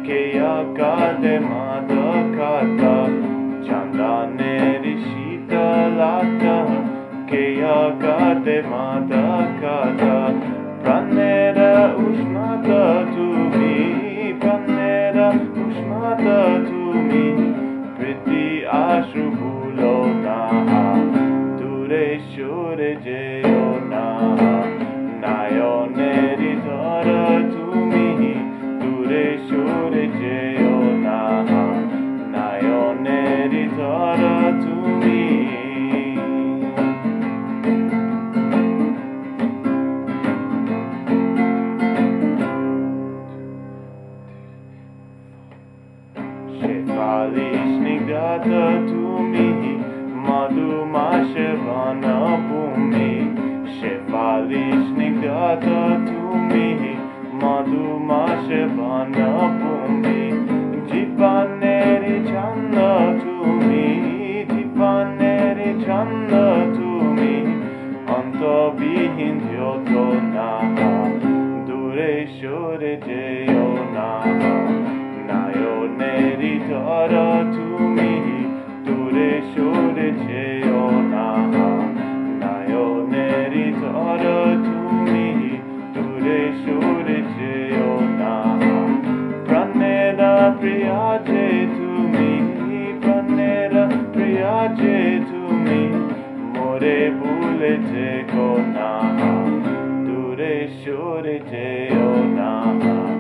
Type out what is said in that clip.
কে আকালে মাদকতা চাঁদানের শীতলতা কে আকালে মাদকতা প্রাণের উষ্ণতা তুমি প্রাণের উষ্ণতা তুমি প্রীতি আশু ভুলো না দূরে সরে যেও না নয়নের ধর তুমি দূরে সরে যেও না নয়নের ধর তুমি শেফালি স্নিগ্ধ তুমি মধুমাসে বনভূমি শেফালি স্নিগ্ধ তুমি মধুমাসে বনভূমি জীবনের ছন্দ তুমি জীবনের ছন্দ তুমি অন্তবিহীন যোজনা দূরে সরে যেও না নয়নের ধর তুমি দূরে সরে যেও না নয়নের ধর তুমি দূরে সরে যেও না প্রাণের প্রিয়া যে তুমি প্রাণের প্রিয়া যে তুমি মোরে ভুলে যেও না দূরে সরে যেও না